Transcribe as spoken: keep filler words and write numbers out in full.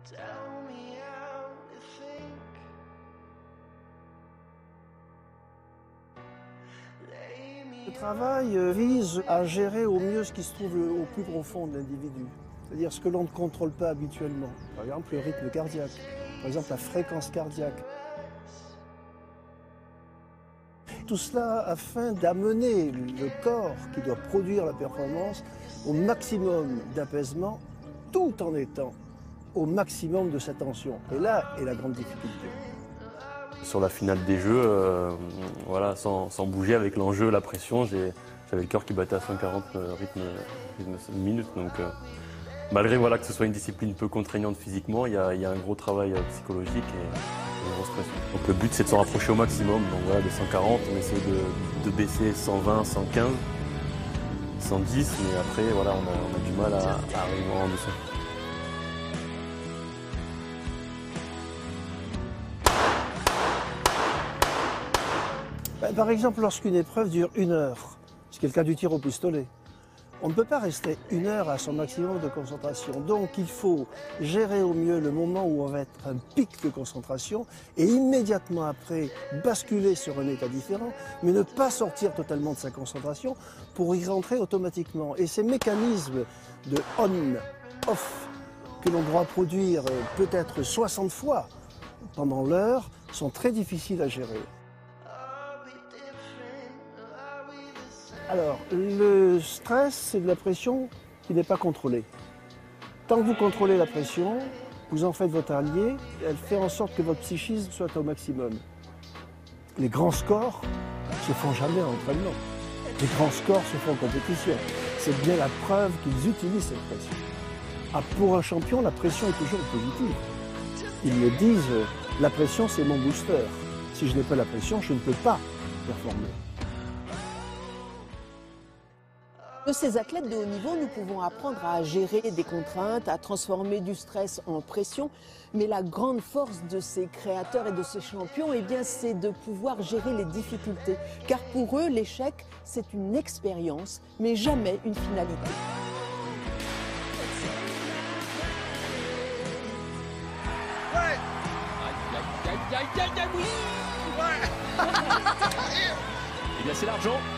Le travail vise à gérer au mieux ce qui se trouve au plus profond de l'individu, c'est-à-dire ce que l'on ne contrôle pas habituellement. Par exemple, le rythme cardiaque, par exemple la fréquence cardiaque. Tout cela afin d'amener le corps qui doit produire la performance au maximum d'apaisement tout en étant au maximum de sa tension. Et là est la grande difficulté. Sur la finale des Jeux, euh, voilà, sans, sans bouger, avec l'enjeu, la pression, j'avais le cœur qui battait à cent quarante euh, rythme, rythme minutes. Donc, euh, malgré voilà, que ce soit une discipline peu contraignante physiquement, il y a, il y a un gros travail euh, psychologique et, et une grosse pression. Donc le but c'est de s'en rapprocher au maximum. Donc voilà, des cent quarante, on essaie de, de baisser cent vingt, cent quinze, cent dix, mais après voilà, on a, on a du mal à, à arriver en dessous. Par exemple, lorsqu'une épreuve dure une heure, ce qui est le cas du tir au pistolet, on ne peut pas rester une heure à son maximum de concentration. Donc il faut gérer au mieux le moment où on va être un pic de concentration et immédiatement après basculer sur un état différent, mais ne pas sortir totalement de sa concentration pour y rentrer automatiquement. Et ces mécanismes de on-off que l'on doit produire peut-être soixante fois pendant l'heure sont très difficiles à gérer. Alors, le stress, c'est de la pression qui n'est pas contrôlée. Tant que vous contrôlez la pression, vous en faites votre allié, elle fait en sorte que votre psychisme soit au maximum. Les grands scores se font jamais en entraînement. Les grands scores se font en compétition. C'est bien la preuve qu'ils utilisent cette pression. Ah, pour un champion, la pression est toujours positive. Ils me disent, la pression c'est mon booster. Si je n'ai pas la pression, je ne peux pas performer. De ces athlètes de haut niveau, nous pouvons apprendre à gérer des contraintes, à transformer du stress en pression. Mais la grande force de ces créateurs et de ces champions, eh bien, c'est de pouvoir gérer les difficultés. Car pour eux, l'échec, c'est une expérience, mais jamais une finalité. Ouais. Aïe, aïe, aïe, aïe, aïe, aïe, oui. Ouais. Eh bien, c'est l'argent.